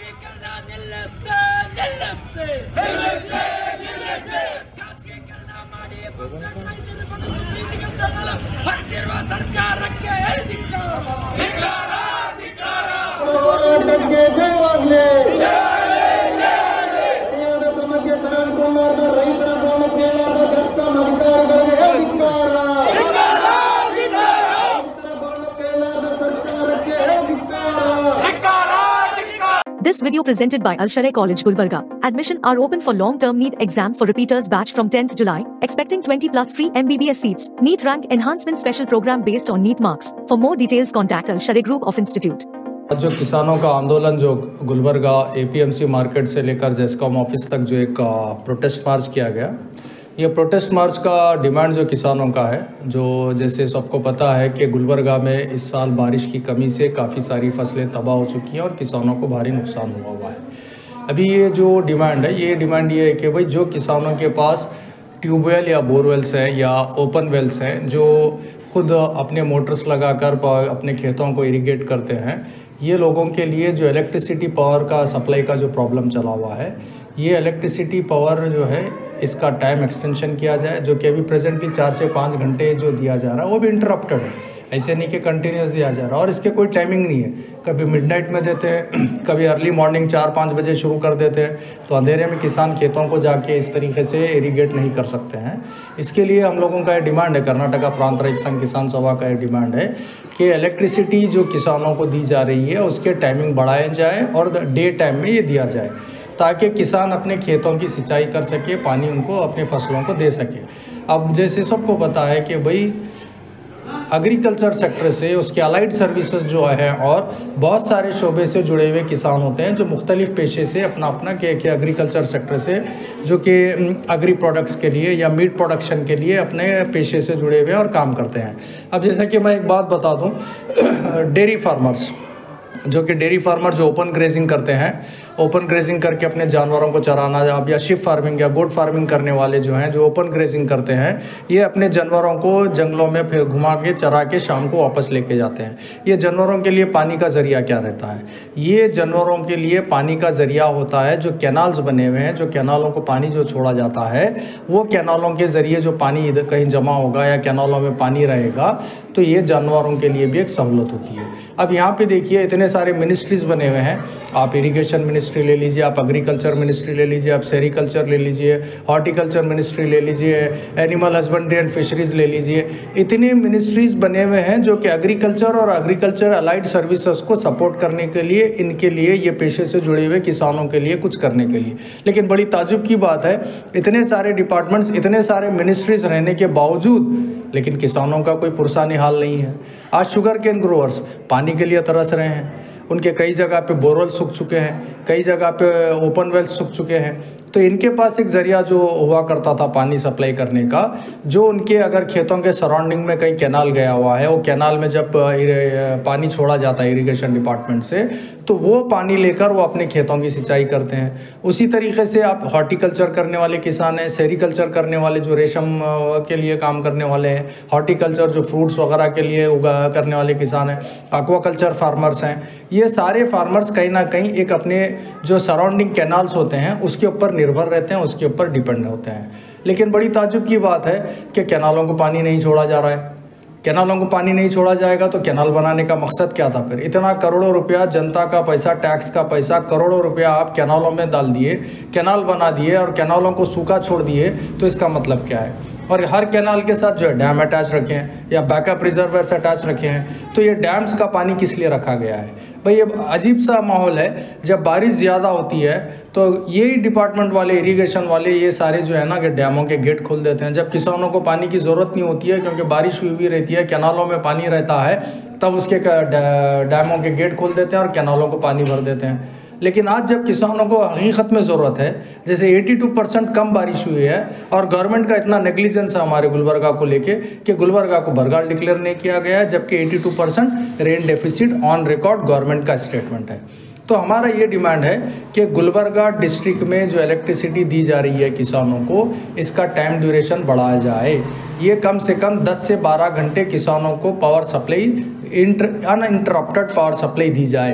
ಹೋರಾಟಕ್ಕೆ ಜಯವಾಗಲಿ. ಸರಿಯಾದ ಸಮಸ್ಯೆ ತರಕೊಳ್ಳಾರ್ದ ರೈತರ ಗೋಳು ಕೇಳಾರ್ದ ಕಸ್ಟಮ್ ಅಧಿಕಾರಿಗಳಿಗೆ ಧಿಕ್ಕಾರ. ರೈತರ ಗೋಳು ಕೇಳಾರ್ದ ಸರ್ಕಾರಕ್ಕೆ ಧಿಕ್ಕಾರ. This video presented by Al Sharai College Gulbarga. Admission are open for long-term NEET exam for repeaters batch from 10th July, expecting 20 plus free MBBS seats. NEET rank enhancement special program based on NEET marks. For more details contact Al Sharai Group of Institute. जो किसानों का आंदोलन जो Gulbarga APMC market से लेकर जेस्कॉम office तक जो एक प्रोटेस्ट मार्च किया गया, ये प्रोटेस्ट मार्च का डिमांड जो किसानों का है, जो जैसे सबको पता है कि गुलबर्गा में इस साल बारिश की कमी से काफ़ी सारी फसलें तबाह हो चुकी हैं और किसानों को भारी नुकसान हुआ है। अभी ये जो डिमांड है, ये डिमांड ये है कि भाई जो किसानों के पास ट्यूबवेल या बोरवेल्स हैं या ओपन वेल्स हैं, जो खुद अपने मोटर्स लगाकर अपने खेतों को इरिगेट करते हैं, ये लोगों के लिए जो इलेक्ट्रिसिटी पावर का सप्लाई का जो प्रॉब्लम चला हुआ है, ये इलेक्ट्रिसिटी पावर जो है इसका टाइम एक्सटेंशन किया जाए। जो कि अभी प्रेजेंटली 4 से 5 घंटे जो दिया जा रहा है वो भी इंटरप्टेड है, ऐसे नहीं कि कंटिन्यूस दिया जा रहा है और इसके कोई टाइमिंग नहीं है। कभी मिडनाइट में देते हैं, कभी अर्ली मॉर्निंग 4-5 बजे शुरू कर देते हैं, तो अंधेरे में किसान खेतों को जाके इस तरीके से इरीगेट नहीं कर सकते हैं। इसके लिए हम लोगों का ये डिमांड है, कर्नाटका प्रांत रहित संघ किसान सभा का ये डिमांड है कि इलेक्ट्रिसिटी जो किसानों को दी जा रही है उसके टाइमिंग बढ़ाए जाए और डे टाइम में ये दिया जाए, ताकि किसान अपने खेतों की सिंचाई कर सके, पानी उनको अपने फसलों को दे सके। अब जैसे सबको पता है कि भाई एग्रीकल्चर सेक्टर से उसके अलाइड सर्विसेज जो है और बहुत सारे शोबे से जुड़े हुए किसान होते हैं जो मुख्तलिफ पेशे से अपना के एग्रीकल्चर सेक्टर से जो कि एग्री प्रोडक्ट्स के लिए या मीट प्रोडक्शन के लिए अपने पेशे से जुड़े हुए और काम करते हैं। अब जैसे कि मैं एक बात बता दूं, डेयरी फार्मर्स जो कि डेयरी फार्मर जो ओपन ग्रेजिंग करते हैं, ओपन ग्रेजिंग करके अपने जानवरों को चराना, अब या शिप फार्मिंग या गोट फार्मिंग करने वाले जो हैं जो ओपन ग्रेजिंग करते हैं, ये अपने जानवरों को जंगलों में फिर घुमा के चरा के शाम को वापस लेके जाते हैं। ये जानवरों के लिए पानी का ज़रिया क्या रहता है? ये जानवरों के लिए पानी का ज़रिया होता है जो कैनाल्स बने हुए हैं, जो कैनालों को पानी जो छोड़ा जाता है, वो कैनालों के ज़रिए जो पानी इधर कहीं जमा होगा या कैनालों में पानी रहेगा, तो ये जानवरों के लिए भी एक सहूलत होती है। अब यहाँ पे देखिए इतने सारे मिनिस्ट्रीज़ बने हुए हैं, आप इरिगेशन मिनिस्ट्री ले लीजिए, आप एग्रीकल्चर मिनिस्ट्री ले लीजिए, आप सेरिकल्चर ले लीजिए, हॉर्टिकल्चर मिनिस्ट्री ले लीजिए, एनिमल हस्बेंड्री एंड फिशरीज़ ले लीजिए। इतने मिनिस्ट्रीज़ बने हुए हैं जो कि एग्रीकल्चर और एग्रीकल्चर अलाइड सर्विसेज को सपोर्ट करने के लिए, इनके लिए, ये पेशे से जुड़े हुए किसानों के लिए कुछ करने के लिए। लेकिन बड़ी ताज्जुब की बात है, इतने सारे डिपार्टमेंट्स, इतने सारे मिनिस्ट्रीज़ रहने के बावजूद लेकिन किसानों का कोई पुरसानी हाल नहीं है। आज शुगर केन ग्रोवर्स पानी के लिए तरस रहे हैं, उनके कई जगह पे बोरवेल सूख चुके हैं, कई जगह पे ओपन वेल सूख चुके हैं, तो इनके पास एक ज़रिया जो हुआ करता था पानी सप्लाई करने का, जो उनके अगर खेतों के सराउंडिंग में कहीं कैनाल गया हुआ है, वो कैनाल में जब पानी छोड़ा जाता है इरिगेशन डिपार्टमेंट से, तो वो पानी लेकर वो अपने खेतों की सिंचाई करते हैं। उसी तरीके से आप हॉर्टिकल्चर करने वाले किसान हैं, सेरिकल्चर करने वाले जो रेशम के लिए काम करने वाले हैं, हॉर्टिकल्चर जो फ्रूट्स वगैरह के लिए करने वाले किसान हैं, एक्वाकल्चर फार्मर्स हैं, ये सारे फार्मर्स कहीं ना कहीं एक अपने जो सराउंडिंग कैनाल्स होते हैं उसके ऊपर निर्भर रहते हैं, उसके ऊपर डिपेंड होते हैं। लेकिन बड़ी ताज्जुब की बात है कि कैनालों को पानी नहीं छोड़ा जा रहा है। कैनालों को पानी नहीं छोड़ा जाएगा तो कैनाल बनाने का मकसद क्या था? फिर इतना करोड़ों रुपया जनता का पैसा, टैक्स का पैसा, करोड़ों रुपया आप कैनालों में डाल दिए, कैनाल बना दिए और कैनालों को सूखा छोड़ दिए, तो इसका मतलब क्या है? और हर कैनाल के साथ जो है डैम अटैच रखे हैं या बैकअप रिजर्वर्स अटैच रखे हैं, तो ये डैम्स का पानी किस लिए रखा गया है? भाई ये अजीब सा माहौल है। जब बारिश ज़्यादा होती है तो यही डिपार्टमेंट वाले, इरिगेशन वाले, ये सारे जो है ना कि डैमों के गेट खोल देते हैं। जब किसानों को पानी की ज़रूरत नहीं होती है क्योंकि बारिश हुई रहती है, कैनालों में पानी रहता है, तब उसके डैमों के गेट खोल देते हैं और कैनालों को पानी भर देते हैं। लेकिन आज जब किसानों को हकीकत में ज़रूरत है, जैसे 82% कम बारिश हुई है और गवर्नमेंट का इतना नेग्लिजेंस है हमारे गुलबर्गा को लेके कि गुलबर्गा को बरगाल डिक्लेयर नहीं किया गया, जबकि 82% rain deficit on record government का स्टेटमेंट है। तो हमारा ये डिमांड है कि गुलबर्गा डिस्ट्रिक्ट में जो इलेक्ट्रिसिटी दी जा रही है किसानों को, इसका टाइम ड्यूरेशन बढ़ाया जाए। ये कम से कम 10 से 12 घंटे किसानों को power supply, uninterrupted power supply दी जाए,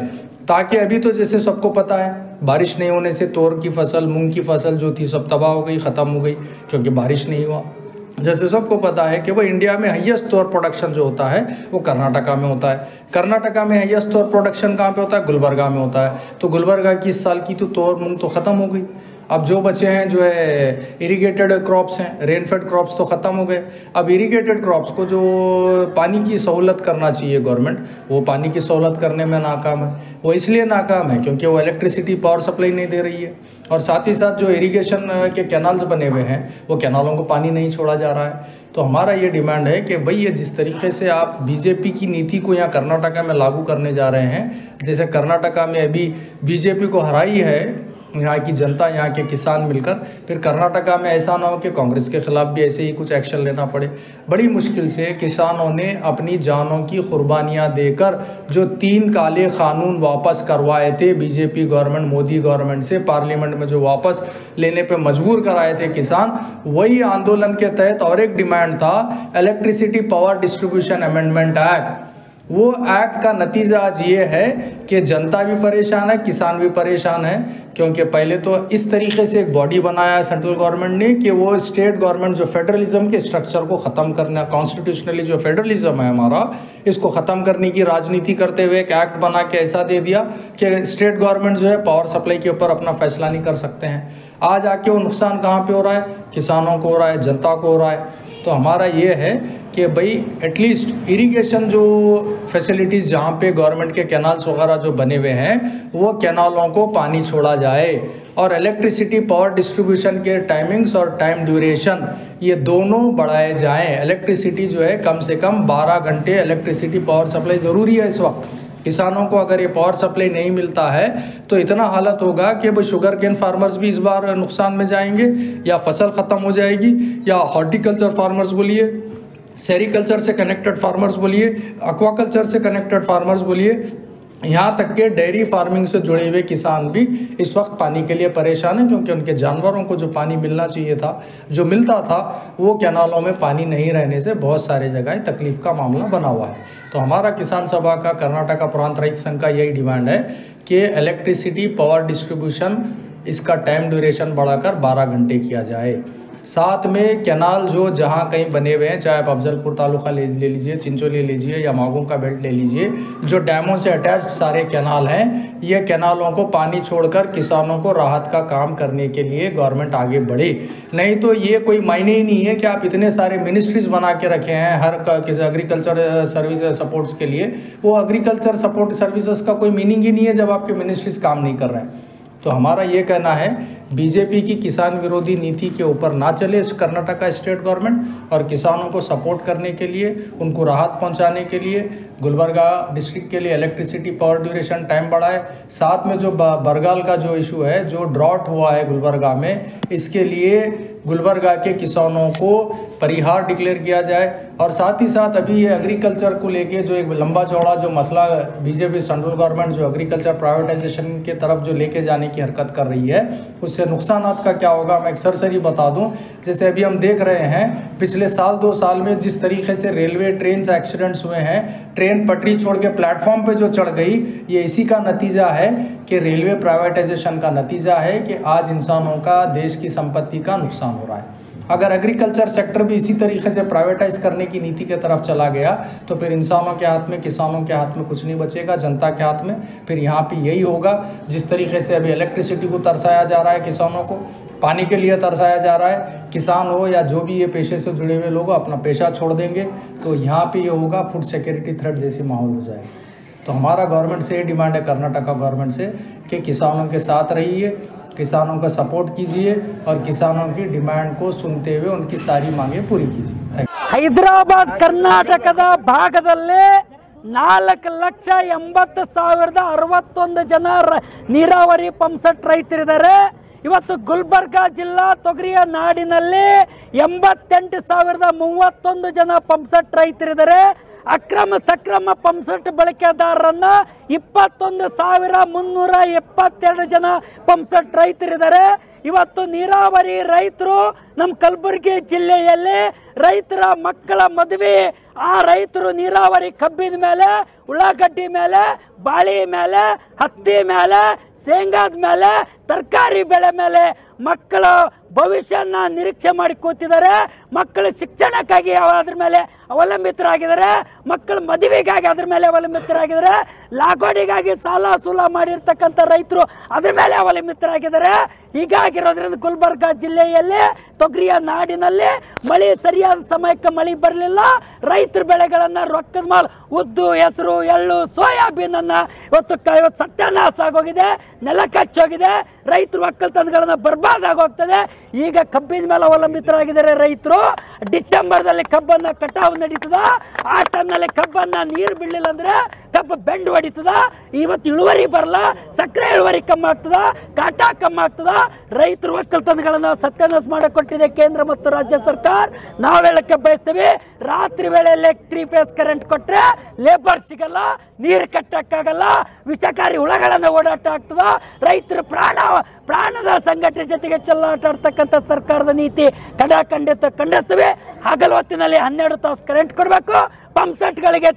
ताकि अभी तो जैसे सबको पता है बारिश नहीं होने से तोर की फसल, मूंग की फसल जो थी सब तबाह हो गई, ख़त्म हो गई, क्योंकि बारिश नहीं हुआ। जैसे सबको पता है कि वो इंडिया में हाईएस्ट तोर प्रोडक्शन जो होता है वो कर्नाटका में होता है। कर्नाटका में हाईएस्ट तोर प्रोडक्शन कहाँ पे होता है? गुलबर्गा में होता है। तो गुलबर्गा की इस साल की तो तोर मूंग तो ख़त्म हो गई। अब जो बचे हैं जो है इरिगेटेड क्रॉप्स हैं, रेनफेड क्रॉप्स तो ख़त्म हो गए। अब इरिगेटेड क्रॉप्स को जो पानी की सहूलत करना चाहिए गवर्नमेंट, वो पानी की सहूलत करने में नाकाम है। वो इसलिए नाकाम है क्योंकि वो इलेक्ट्रिसिटी पावर सप्लाई नहीं दे रही है, और साथ ही साथ जो इरिगेशन के कैनाल्स बने हुए हैं वो कैनालों को पानी नहीं छोड़ा जा रहा है। तो हमारा ये डिमांड है कि भाई ये जिस तरीके से आप बीजेपी की नीति को यहाँ कर्नाटका में लागू करने जा रहे हैं, जैसे कर्नाटका में अभी बीजेपी को हराई है यहाँ की जनता, यहाँ के किसान मिलकर, फिर कर्नाटका में ऐसा ना हो कि कांग्रेस के खिलाफ भी ऐसे ही कुछ एक्शन लेना पड़े। बड़ी मुश्किल से किसानों ने अपनी जानों की कुर्बानियाँ देकर जो 3 काले कानून वापस करवाए थे बीजेपी गवर्नमेंट, मोदी गवर्नमेंट से, पार्लियामेंट में जो वापस लेने पे मजबूर कराए थे किसान, वही आंदोलन के तहत और एक डिमांड था electricity power distribution amendment act. वो एक्ट का नतीजा आज ये है कि जनता भी परेशान है, किसान भी परेशान है, क्योंकि पहले तो इस तरीके से एक बॉडी बनाया सेंट्रल गवर्नमेंट ने कि वो स्टेट गवर्नमेंट जो फेडरलिज्म के स्ट्रक्चर को ख़त्म करना, कॉन्स्टिट्यूशनली जो फेडरलिज्म है हमारा, इसको ख़त्म करने की राजनीति करते हुए एक एक्ट बना के ऐसा दे दिया कि स्टेट गवर्नमेंट जो है पावर सप्लाई के ऊपर अपना फैसला नहीं कर सकते हैं। आज आके वो नुकसान कहाँ पे हो रहा है? किसानों को हो रहा है, जनता को हो रहा है। तो हमारा ये है कि भाई एटलीस्ट इरिगेशन जो फैसिलिटीज़ जहाँ पे गवर्नमेंट के कैनाल्स वगैरह जो बने हुए हैं वो कैनालों को पानी छोड़ा जाए, और इलेक्ट्रिसिटी पावर डिस्ट्रीब्यूशन के टाइमिंग्स और टाइम ड्यूरेशन ये दोनों बढ़ाए जाएं। इलेक्ट्रिसिटी जो है कम से कम 12 घंटे इलेक्ट्रिसिटी पावर सप्लाई ज़रूरी है इस वक्त। किसानों को अगर ये पावर सप्लाई नहीं मिलता है तो इतना हालत होगा कि भाई शुगर केन फार्मर्स भी इस बार नुकसान में जाएंगे, या फसल ख़त्म हो जाएगी, या हॉर्टिकल्चर फार्मर्स बोलिए, सेरिकल्चर से कनेक्टेड फार्मर्स बोलिए, एक्वाकल्चर से कनेक्टेड फार्मर्स बोलिए, यहाँ तक के डेयरी फार्मिंग से जुड़े हुए किसान भी इस वक्त पानी के लिए परेशान हैं, क्योंकि उनके जानवरों को जो पानी मिलना चाहिए था, जो मिलता था, वो कैनालों में पानी नहीं रहने से बहुत सारे जगह तकलीफ का मामला बना हुआ है। तो हमारा किसान सभा का, कर्नाटका प्रांत रहित संघ का यही डिमांड है कि इलेक्ट्रिसिटी पावर डिस्ट्रीब्यूशन इसका टाइम ड्यूरेशन बढ़ाकर 12 घंटे किया जाए। साथ में कैनाल जो जहाँ कहीं बने हुए हैं, चाहे आप अफजलपुर तालुका ले लीजिए, चिंचोली ले लीजिए, या मागों का बेल्ट ले लीजिए, जो डैमों से अटैच्ड सारे कैनाल हैं, ये कैनालों को पानी छोड़कर किसानों को राहत का काम करने के लिए गवर्नमेंट आगे बढ़े। नहीं तो ये कोई मायने ही नहीं है कि आप इतने सारे मिनिस्ट्रीज बना के रखे हैं हर किसी एग्रीकल्चर सर्विस सपोर्ट्स के लिए। वो एग्रीकल्चर सपोर्ट सर्विसेज का कोई मीनिंग ही नहीं है जब आपके मिनिस्ट्रीज काम नहीं कर रहे हैं। तो हमारा ये कहना है बीजेपी की किसान विरोधी नीति के ऊपर ना चले इस कर्नाटका स्टेट गवर्नमेंट, और किसानों को सपोर्ट करने के लिए, उनको राहत पहुंचाने के लिए गुलबर्गा डिस्ट्रिक्ट के लिए इलेक्ट्रिसिटी पावर ड्यूरेशन टाइम बढ़ाए। साथ में जो बरगाल का जो इशू है, जो ड्रॉट हुआ है गुलबर्गा में, इसके लिए गुलबर्गा के किसानों को परिहार डिक्लेयर किया जाए। और साथ ही साथ अभी ये एग्रीकल्चर को लेके जो एक लंबा चौड़ा जो मसला बीजेपी सेंट्रल गवर्नमेंट जो एग्रीकल्चर प्राइवेटाइजेशन के तरफ जो लेके जाने की हरकत कर रही है, उससे नुकसानात का क्या होगा मैं एक सरसरी बता दूं। जैसे अभी हम देख रहे हैं पिछले साल 2 साल में जिस तरीके से रेलवे ट्रेन से एक्सीडेंट्स हुए हैं, ट्रेन पटरी छोड़ के प्लेटफॉर्म पे जो चढ़ गई, ये इसी का नतीजा है कि रेलवे प्राइवेटाइजेशन का नतीजा है कि आज इंसानों का, देश की संपत्ति का नुकसान हो रहा है। अगर एग्रीकल्चर सेक्टर भी इसी तरीके से प्राइवेटाइज करने की नीति की तरफ चला गया तो फिर इंसानों के हाथ में, किसानों के हाथ में कुछ नहीं बचेगा, जनता के हाथ में। फिर यहाँ पे यही होगा, जिस तरीके से अभी इलेक्ट्रिसिटी को तरसाया जा रहा है, किसानों को पानी के लिए तरसाया जा रहा है, किसान हो या जो भी ये पेशे से जुड़े हुए लोग अपना पेशा छोड़ देंगे, तो यहाँ पे ये होगा फूड सिक्योरिटी थ्रेट जैसी माहौल हो जाएगा। तो हमारा गवर्नमेंट से ये डिमांड है, कर्नाटका गवर्नमेंट से, कि किसानों के साथ रहिए, किसानों का सपोर्ट कीजिए और किसानों की डिमांड को सुनते हुए उनकी सारी मांगे पूरी कीजिए। ಹೈದರಾಬಾದ್ ಕರ್ನಾಟಕದ ಭಾಗದಲ್ಲಿ 4,80,61 ಜನ ನೀರಾವರಿ ಪಂಪ್ಸೆಟ್ ರೈತರಿದ್ದಾರೆ. ಇವತ್ತು ಗುಲ್ಬರ್ಗಾ ಜಿಲ್ಲಾ ತೊಗರಿಯ ನಾಡಿನಲ್ಲಿ 88,031 ಜನ ಪಂಪ್ಸೆಟ್ ರೈತರಿದ್ದಾರೆ. ಅಕ್ರಮ ಸಕ್ರಮ ಪಂಪ್ಸೆಟ್ ಬಳಕೆದಾರರನ್ನ 21,372 ಜನ ಪಂಪ್ಸೆಟ್ ರೈತರಿದ್ದಾರೆ. ಇವತ್ತು ನೀರಾವರಿ ರೈತರು ನಮ್ಮ ಕಲಬುರಗಿ ಜಿಲ್ಲೆಯಲ್ಲಿ ರೈತರ ಮಕ್ಕಳ ಮದುವೆ ಆ ರೈತರು ನೀರಾವರಿ ಕಬ್ಬಿನ ಮೇಲೆ, ಉಳ್ಳಾಗಡ್ಡಿ ಮೇಲೆ, ಬಾಳಿ ಮೇಲೆ, ಹತ್ತಿ ಮೇಲೆ, ಶೇಂಗಾದ ಮೇಲೆ, ತರಕಾರಿ ಬೆಳೆ ಮೇಲೆ ಮಕ್ಕಳ ಭವಿಷ್ಯನ ನಿರೀಕ್ಷೆ ಮಾಡಿ ಕೂತಿದ್ದಾರೆ. ಮಕ್ಕಳ ಶಿಕ್ಷಣಕ್ಕಾಗಿ ಅದ್ರ ಮೇಲೆ ಅವಲಂಬಿತರಾಗಿದ್ದಾರೆ. ಮಕ್ಕಳ ಮದುವೆಗಾಗಿ ಅದ್ರ ಮೇಲೆ ಅವಲಂಬಿತರಾಗಿದ್ದಾರೆ. ಲಾಗೋಡಿಗಾಗಿ ಸಾಲ ಸೂಲ ಮಾಡಿರ್ತಕ್ಕಂಥ ರೈತರು ಅದ್ರ ಮೇಲೆ ಅವಲಂಬಿತರಾಗಿದ್ದಾರೆ. ಹೀಗಾಗಿರೋದ್ರಿಂದ ಗುಲ್ಬರ್ಗ ಜಿಲ್ಲೆಯಲ್ಲಿ ತೊಗರಿಯ ನಾಡಿನಲ್ಲಿ ಮಳೆ ಸರಿಯಾದ ಸಮಯಕ್ಕೆ ಮಳೆ ಬರಲಿಲ್ಲ. ರೈತರ ಬೆಳೆಗಳನ್ನು ರೊಕ್ಕದ ಮಾಲ್ ಉದ್ದು, ಹೆಸರು, ಎಳ್ಳು, ಸೋಯಾಬೀನ್ ಅನ್ನ ಇವತ್ತು ಸತ್ಯಾನಾಶ ಆಗೋಗಿದೆ, ನೆಲ ಕಚ್ಚೋಗಿದೆ. ರೈತರು ಒಕ್ಕಲ್ತನಗಳನ್ನ ಬರ್ಬಾದ್ ಆಗೋಗ್ತದೆ. ಈಗ ಕಬ್ಬಿನ ಮೇಲೆ ಅವಲಂಬಿತರಾಗಿದ್ದಾರೆ ರೈತರು. ಡಿಸೆಂಬರ್ದಲ್ಲಿ ಕಬ್ಬನ್ನ ಕಟಾವು ನಡೀತದ. ಆ ಟೈಮ್ನಲ್ಲಿ ಕಬ್ಬನ್ನ ನೀರು ಬೀಳಲಿಲ್ಲ ಅಂದ್ರೆ ಕಬ್ಬು ಬೆಂಡು ಹೊಡಿತದ. ಇವತ್ತು ಇಳುವರಿ ಬರಲ್ಲ, ಸಕ್ಕರೆ ಇಳುವರಿ ಕಮ್ಮಿ ಆಗ್ತದ, ಕಾಟಾ ಕಮ್ಮಿ ಆಗ್ತದ. ರೈತರು ಒಕ್ಕಲ್ತನಗಳನ್ನ ಸತ್ಯಾನಾಶ ಮಾಡಿಕೊಟ್ಟಿದೆ ಕೇಂದ್ರ ಮತ್ತು ರಾಜ್ಯ ಸರ್ಕಾರ. ನಾವು ಹೇಳಕ್ಕೆ ಬಯಸ್ತೀವಿ, ರಾತ್ರಿ ವೇಳೆಯಲ್ಲಿ 3 ಫೇಸ್ ಕರೆಂಟ್ ಕೊಟ್ರೆ ಲೇಬರ್ ಸಿಗಲ್ಲ, ನೀರು ಕಟ್ಟಕ್ಕಾಗಲ್ಲ, ವಿಷಕಾರಿ ಹುಳಗಳನ್ನ ಓಡಾಟ ಆಗ್ತದ. ರೈತರ ಪ್ರಾಣದ ಸಂಘಟನೆ ಜೊತೆಗೆ ಚೆಲ್ಲಾಟ ಆಡ್ತಕ್ಕಂಥ ಸರ್ಕಾರದ ನೀತಿ ಖಂಡಿಸ್ತೀವಿ. ಹಗಲು ಹೊತ್ತಿನಲ್ಲಿ 12 ತಾಸು ಕರೆಂಟ್ ಕೊಡಬೇಕು. ಪಂಪ್ಸೆಟ್ಗಳಿಗೆ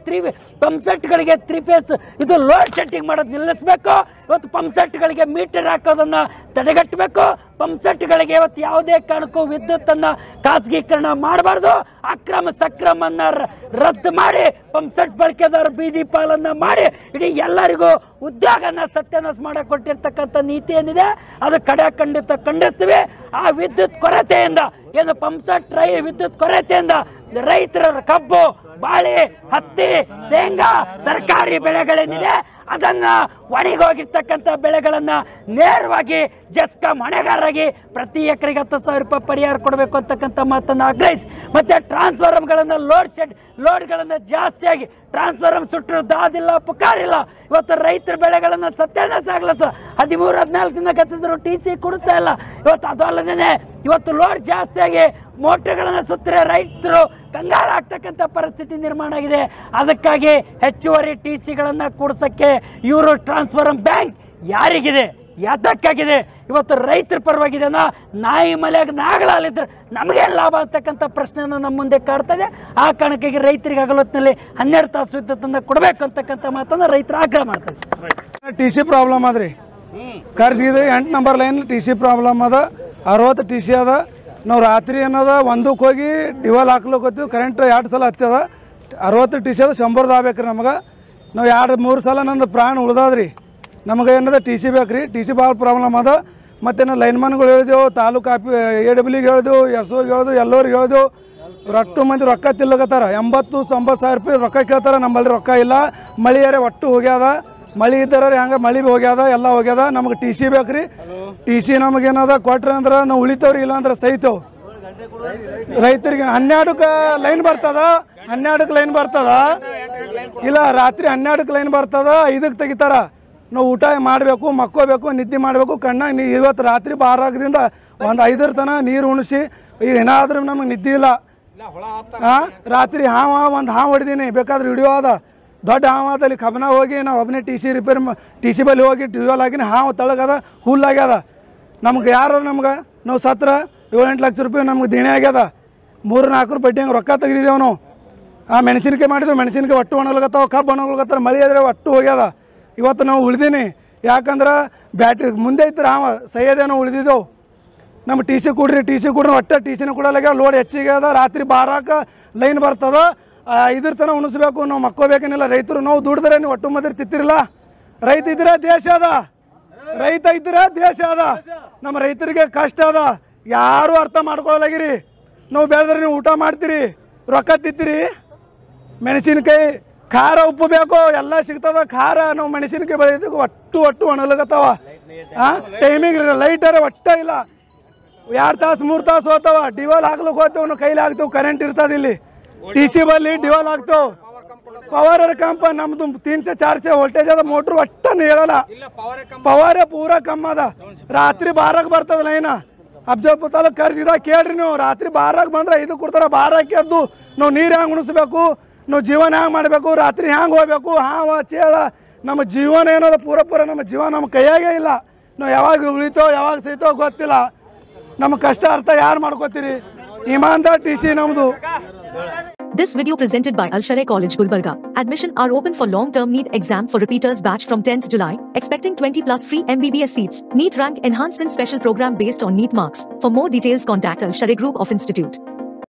3 ಫೇಸ್ ಇದು ಲೋಡ್ ಶೆಡ್ಡಿಂಗ್ ಮಾಡೋದು ನಿಲ್ಲಿಸಬೇಕು. ಇವತ್ತು ಪಂಪ್ಸೆಟ್ಗಳಿಗೆ ಮೀಟರ್ ಹಾಕೋದನ್ನ ತಡೆಗಟ್ಟಬೇಕು. ಪಂಪ್ಸೆಟ್ಗಳಿಗೆ ಇವತ್ತು ಯಾವುದೇ ಕಾರಣಕ್ಕೂ ವಿದ್ಯುತ್ತನ್ನು ಖಾಸಗೀಕರಣ ಮಾಡಬಾರ್ದು. ಅಕ್ರಮ ಸಕ್ರಮನ್ನ ರದ್ದು ಮಾಡಿ ಪಂಪ್ಸೆಟ್ ಬಳಕೆದಾರ ಬೀದಿ ಪಾಲನ್ನ ಮಾಡಿ ಇಡೀ ಎಲ್ಲರಿಗೂ ಉದ್ಯೋಗನ ಸತ್ಯಾನಾಶ ಮಾಡಿಕೊಟ್ಟಿರ್ತಕ್ಕಂಥ ನೀತಿ ಏನಿದೆ ಅದು ಖಂಡಿಸ್ತೀವಿ. ಆ ವಿದ್ಯುತ್ ಕೊರತೆಯಿಂದ ಏನು ಪಂಪ್ಸೆಟ್ ವಿದ್ಯುತ್ ಕೊರತೆಯಿಂದ ರೈತರ ಕಬ್ಬು, ಬಾಳೆ, ಹತ್ತಿ, ಶೇಂಗಾ, ತರಕಾರಿ ಬೆಳೆಗಳೇನಿದೆ ಅದನ್ನ ಒಣಗೋಗಿರ್ತಕ್ಕಂಥ ಬೆಳೆಗಳನ್ನ ನೇರವಾಗಿ ಜೆಸ್ಕಾಂ ಹೊಣೆಗಾರರಾಗಿ ಪ್ರತಿ ಎಕರೆಗೆ 10,000 ರೂಪಾಯಿ ಪರಿಹಾರ ಕೊಡಬೇಕು ಅಂತಕ್ಕಂಥ ಮಾತನ್ನು ಆಗ್ರಹಿಸಿ, ಮತ್ತೆ ಟ್ರಾನ್ಸ್ಫಾರ್ಮರ್ಗಳನ್ನು ಲೋಡ್ಗಳನ್ನು ಜಾಸ್ತಿಯಾಗಿ ಟ್ರಾನ್ಸ್ಫಾರ್ಮರ್ ಸುಟ್ಟರು ದಾದಿಲ್ಲ, ಪುಕಾರಿಲ್ಲ. ಇವತ್ತು ರೈತರ ಬೆಳೆಗಳನ್ನು ಸತ್ಯಾನಾಶ ಆಗ್ಲತ್ತ. 13-14 ದಿನ ಗತಿಸಿದ್ರು TC ಕೊಡಿಸ್ತಾ ಇಲ್ಲ. ಇವತ್ತು ಅದು ಅಲ್ಲದೇ ಇವತ್ತು ಲೋಡ್ ಜಾಸ್ತಿಯಾಗಿ ಮೋಟರ್ಗಳನ್ನು ಸುತ್ತರೆ ರೈತರು ಕಂಗಾಲಾಗ್ತಕ್ಕಂಥ ಪರಿಸ್ಥಿತಿ ನಿರ್ಮಾಣ ಆಗಿದೆ. ಅದಕ್ಕಾಗಿ ಹೆಚ್ಚುವರಿ TCಗಳನ್ನು ಕೊಡಿಸೋಕ್ಕೆ ಇವರು ಟ್ರಾನ್ಸ್ಫಾರ್ಮರ್ ಬ್ಯಾಂಕ್ ಯಾರಿಗಿದೆ, ಯಾತಕ್ಕಾಗಿದೆ? ಇವತ್ತು ರೈತರ ಪರವಾಗಿದೆನಾ, ನಾಯಿ ಮಲೆಯಾಗ ನಾಗಳಾಲಿದ್ರೆ ನಮಗೇನು ಲಾಭ ಅಂತಕ್ಕಂಥ ಪ್ರಶ್ನೆಯನ್ನು ನಮ್ಮ ಮುಂದೆ ಕಾಡ್ತದೆ. ಆ ಕಾರಣಕ್ಕಾಗಿ ರೈತರಿಗೆ ಹಗಲೊತ್ತಿನಲ್ಲಿ 12 ತಾಸು ವಿದ್ಯುತ್ತನ್ನು ಕೊಡಬೇಕು ಅಂತಕ್ಕಂಥ ಮಾತನ್ನು ರೈತರು ಆಗ್ರಹ ಮಾಡ್ತಾರೆ. TC ಪ್ರಾಬ್ಲಮ್ ಅದ್ರಿ, ಕರ್ಸಿಗೆ 8 ನಂಬರ್ ಲೈನ್ TC ಪ್ರಾಬ್ಲಮ್ ಅದ. 60 TC ಅದ. ನಾವು ರಾತ್ರಿ ಅನ್ನೋದ 1ಕ್ಕೆ ಹೋಗಿ ಡಿವಲ್ ಹಾಕ್ಲಿಕ್ಕೆ ಕರೆಂಟ್ 2 ಸಲ ಹತ್ತದ. 60 TC ಅದ, 100 ಆಗ್ಬೇಕ್ರಿ ನಮಗೆ. ನಾವು 2-3 ಸಲ ನಂದು ಪ್ರಾಣ ಉಳ್ದಾದ್ರಿ. ನಮಗೆ ಏನದ TC ಬೇಕ್ರಿ. TC ಭಾಳ ಪ್ರಾಬ್ಲಮ್ ಅದ. ಮತ್ತು ನಾವು ಲೈನ್ಮನ್ಗಳು ಹೇಳಿದೆವು, ತಾಲೂಕು AWಗೆ ಹೇಳಿದೆವು, SOಗೆ ಹೇಳಿದೆವು, ಎಲ್ಲರಿಗೆ ಹೇಳಿದೆವು. ರೊಟ್ಟು ಮಂದಿ ರೊಕ್ಕ ತಿಲ್ಲಕತ್ತಾರ. 80-90 ಸಾವಿರ ರೂಪಾಯಿ ರೊಕ್ಕ ಕೇಳ್ತಾರೆ. ನಮ್ಮಲ್ಲಿ ರೊಕ್ಕ ಇಲ್ಲ. ಮಳೆಯಾರೆ ಒಟ್ಟು ಹೋಗ್ಯಾದ. ಮಳೆ ಇದ್ದಾರೆ ಹಂಗೆ ಮಳೆ ಹೋಗ್ಯಾದ, ಎಲ್ಲ ಹೋಗ್ಯಾದ. ನಮಗೆ TC ಬೇಕ್ರಿ. TC ನಮಗೇನದ ಕೊಟ್ರೆ ಅಂದ್ರೆ ನಾವು ಉಳಿತೇವ್ರಿ, ಇಲ್ಲ ಅಂದ್ರೆ ಸಹಿತೇವು. ರೈತರಿಗೆ 12ಕ್ಕೆ ಲೈನ್ ಬರ್ತದ, 12ಕ್ಕೆ ಲೈನ್ ಬರ್ತದ, ಇಲ್ಲ ರಾತ್ರಿ 12ಕ್ಕೆ ಲೈನ್ ಬರ್ತದ, 5ಕ್ಕೆ ತೆಗಿತಾರ. ನಾವು ಊಟ ಮಾಡಬೇಕು, ಮಕ್ಕೋಬೇಕು, ನಿದ್ದೆ ಮಾಡಬೇಕು. ಕಣ್ಣಾಗ ಇವತ್ತು ರಾತ್ರಿ 12ರಿಂದ 5 ತನಕ ನೀರು ಉಣಿಸಿ ಈಗ ಏನಾದ್ರೂ ನಮಗೆ ನಿದ್ದೆ ಇಲ್ಲ. ರಾತ್ರಿ ಒಂದು ಹಾವು ಹೊಡೆದೀನಿ, ಬೇಕಾದ್ರೆ ವಿಡಿಯೋ ಅದ. ದೊಡ್ಡ ಹಾವು ಅದಲ್ಲಿ ಕಬ್ಬನ ಹೋಗಿ ನಾವು ಒಬ್ಬನೇ TC ಬಲ್ಲಿ ಹೋಗಿ ಟ್ಯೂಬಲ್ ಹಾಕಿನಿ. ಹಾವು ತಳಗದ, ಹುಲ್ಲಾಗ್ಯದ. ನಮ್ಗೆ ಯಾರು ನಾವು ಸತ್ರ 7-8 ಲಕ್ಷ ರೂಪಾಯಿ ನಮ್ಗೆ ದಿಣೆ ಆಗ್ಯದ. 3-4 ರೂಪಾಯಿ ಹಂಗೆ ರೊಕ್ಕ ತೆಗೆದಿದ್ದೇವೆ ನಾವು. ಮೆಣಸಿನ್ಕಾಯಿ ಮಾಡಿದ್ವಿ, ಮೆಣಸಿನ್ಕಾಯಿ ಒಟ್ಟು ಒಣಗತ್ತಾವ, ಕಬ್ಬು ಒಣಗತ್ತಾರ. ಮಳೆ ಆದರೆ ಒಟ್ಟು ಹೋಗ್ಯದ. ಇವತ್ತು ನಾವು ಉಳಿದೀನಿ, ಯಾಕಂದ್ರೆ ಬ್ಯಾಟ್ರಿ ಮುಂದೆ ಇತ್ತು ಹಾವ ಸಹ್ಯದೇನೋ ಉಳಿದಿದ್ದೆವು. ನಮ್ಮ TC ಕೊಡ್ರಿ ಒಟ್ಟು TCನ ಕೊಡಲಾಗ್ಯಾವ. ಲೋಡ್ ಹೆಚ್ಚಿಗೆ ಅದ. ರಾತ್ರಿ 12ಕ್ಕೆ ಲೈನ್ ಬರ್ತದ. 5 ತನಕ ಉಣಿಸ್ಬೇಕು. ನಾವು ಮಕ್ಕೋಬೇಕೇನಿಲ್ಲ. ರೈತರು ನಾವು ದುಡಿದ್ರೆ ನೀವು ಒಟ್ಟು ಮದ್ರಿ ತಿತ್ತಿರಲ್ಲ. ರೈತ ಇದ್ರೆ ದೇಶ ಅದ, ರೈತ ಇದ್ರೆ ದೇಶ ಅದ. ನಮ್ಮ ರೈತರಿಗೆ ಕಷ್ಟ ಅದ, ಯಾರು ಅರ್ಥ ಮಾಡ್ಕೊಳ್ಳಲಾಗಿರಿ. ನಾವು ಬೆಳೆದ್ರೆ ನೀವು ಊಟ ಮಾಡ್ತೀರಿ, ರೊಕ್ಕ ತಿತ್ತೀರಿ. ಮೆಣಸಿನ್ಕಾಯಿ ಖಾರ ಉಪ್ಪು ಬೇಕು, ಎಲ್ಲ ಸಿಗ್ತದ. ಖಾರ ನಾವು ಮೆಣಸಿನ್ಕಾಯಿ ಬೆಳೆಯೋದಕ್ಕೆ ಒಟ್ಟು ಒಣಗತ್ತಾವ. ಟೈಮಿಂಗ್ ಲೈಟರ ಒಟ್ಟ ಇಲ್ಲ. 2 ತಾಸು 3 ತಾಸು ಹೋಗ್ತಾವ. ಡಿವಲ್ ಹಾಕ್ಲಿಕ್ಕೆ ಹೋಗ್ತೇವೆ, ನಾವು ಕೈಲಿ ಹಾಕ್ತೇವೆ. ಕರೆಂಟ್ ಇರ್ತದೆ ಇಲ್ಲಿ. TC ಬಲ್ಲಿ ಡಿವಲ್ ಹಾಕ್ತೇವೆ. ಪವರ್ ಕಂಪ ನಮ್ದು 300-400 ವೋಲ್ಟೇಜ್ ಅದ. ಮೋಟ್ರ್ ಒಟ್ಟನ್ನು ಹೇಳಲ್ಲ. ಪವರೇ ಪೂರಾ ಕಮ್ಮ ಅದ. ರಾತ್ರಿ 12ಕ್ಕೆ ಬರ್ತದ ಲೈನ. ಅಫಜಲ್ಪುರ ತಾಲೂಕು ಕರ್ಸಿದ ಕೇಳ್ರಿ ನೀವು. ರಾತ್ರಿ 12ಕ್ಕೆ ಬಂದ್ರೆ 5 ಕೊಡ್ತಾರ. 12ಕ್ಕೆ ಎದ್ದು ನಾವು ನೀರು ಹೆಂಗೆ ಉಣಿಸ್ಬೇಕು, ನಾವು ಜೀವನ ಹೆಂಗೆ ಮಾಡಬೇಕು, ರಾತ್ರಿ ಹೆಂಗೆ ಹೋಗ್ಬೇಕು. ಹಾವ ಚೇಳ ನಮ್ಮ ಜೀವನ ಏನದ ಪೂರ ನಮ್ಮ ಜೀವನ ನಮ್ಮ ಕೈಯಾಗೇ ಇಲ್ಲ. ನಾವು ಯಾವಾಗ ಉಳಿತೋ ಯಾವಾಗ ಸೈತೋ ಗೊತ್ತಿಲ್ಲ. ನಮ್ಮ ಕಷ್ಟ ಅರ್ಥ ಯಾರು ಮಾಡ್ಕೋತೀರಿ? ಇಮಾನ್ದಾರ್ TC ನಮ್ಮದು. This video presented by Al-Sharai College Gulbarga. Admission are open for long-term NEET exam for repeaters batch from 10th July, expecting 20 plus free MBBS seats. NEET rank enhancement special program based on NEET marks. For more details contact Al-Sharai Group of Institute.